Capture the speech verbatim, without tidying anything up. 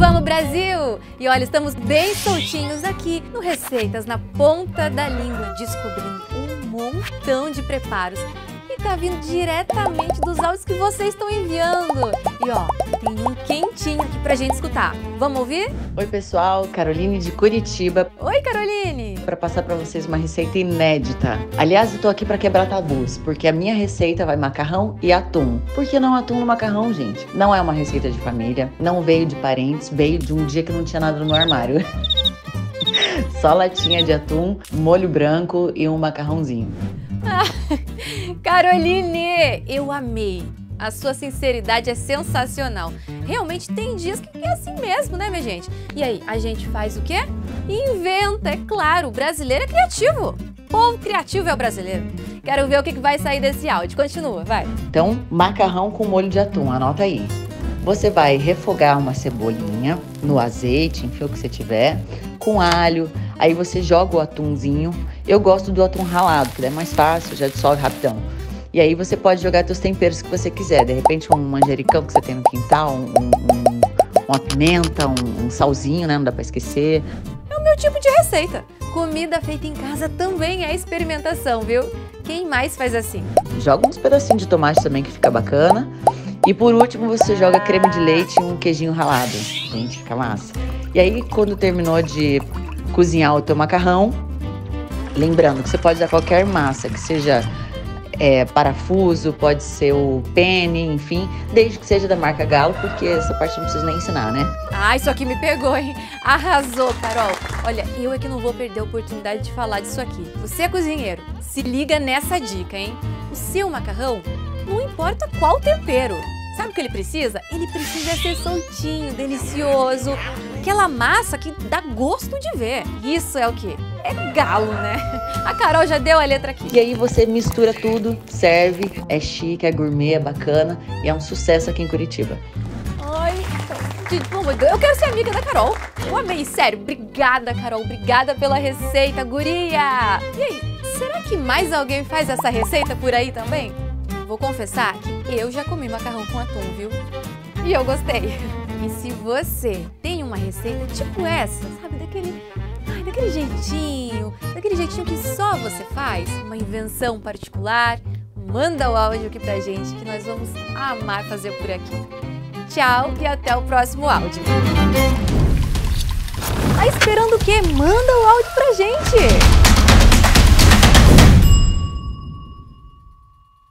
vamos Brasil! E olha, estamos bem soltinhos aqui no Receitas na Ponta da Língua, descobrindo um montão de preparos. E tá vindo diretamente dos áudios que vocês estão enviando. E ó, tem um quentinho aqui pra gente escutar. Vamos ouvir? Oi pessoal, Caroline de Curitiba. Oi Caroline! Para passar para vocês uma receita inédita. Aliás, eu tô aqui para quebrar tabus, porque a minha receita vai macarrão e atum. Por que não atum no macarrão, gente? Não é uma receita de família, não veio de parentes, veio de um dia que não tinha nada no armário. Só latinha de atum, molho branco e um macarrãozinho. Ah, Caroline, eu amei. A sua sinceridade é sensacional. Realmente tem dias que é assim mesmo, né, minha gente? E aí, a gente faz o quê? Inventa, é claro. O brasileiro é criativo. O povo criativo é o brasileiro. Quero ver o que vai sair desse áudio. Continua, vai. Então, macarrão com molho de atum, anota aí. Você vai refogar uma cebolinha no azeite, enfim, o que você tiver, com alho. Aí você joga o atumzinho. Eu gosto do atum ralado, que é mais fácil, já dissolve rapidão. E aí você pode jogar seus temperos que você quiser. De repente um manjericão que você tem no quintal, um, um, uma pimenta, um, um salzinho, né? Não dá pra esquecer. É o meu tipo de receita. Comida feita em casa também é experimentação, viu? Quem mais faz assim? Joga uns pedacinhos de tomate também que fica bacana. E por último você joga creme de leite e um queijinho ralado. Gente, fica massa. E aí quando terminou de cozinhar o teu macarrão, lembrando que você pode usar qualquer massa, que seja é, parafuso, pode ser o penne, enfim, desde que seja da marca Galo, porque essa parte não preciso nem ensinar, né? Ah, isso aqui me pegou, hein? Arrasou, Carol. Olha, eu é que não vou perder a oportunidade de falar disso aqui. Você é cozinheiro, se liga nessa dica, hein? O seu macarrão, não importa qual tempero. Sabe o que ele precisa? Ele precisa ser soltinho, delicioso. Aquela massa que dá gosto de ver. Isso é o quê? É galo, né? A Carol já deu a letra aqui. E aí você mistura tudo, serve, é chique, é gourmet, é bacana e é um sucesso aqui em Curitiba. Ai, eu quero ser amiga da Carol. Eu amei, sério. Obrigada, Carol. Obrigada pela receita, guria. E aí, será que mais alguém faz essa receita por aí também? Vou confessar que eu já comi macarrão com atum, viu? E eu gostei. E se você tem uma receita tipo essa, sabe, daquele, ai, daquele jeitinho, daquele jeitinho que só você faz, uma invenção particular, manda o áudio aqui pra gente que nós vamos amar fazer por aqui. Tchau e até o próximo áudio. Tá esperando o quê? Manda o áudio pra gente!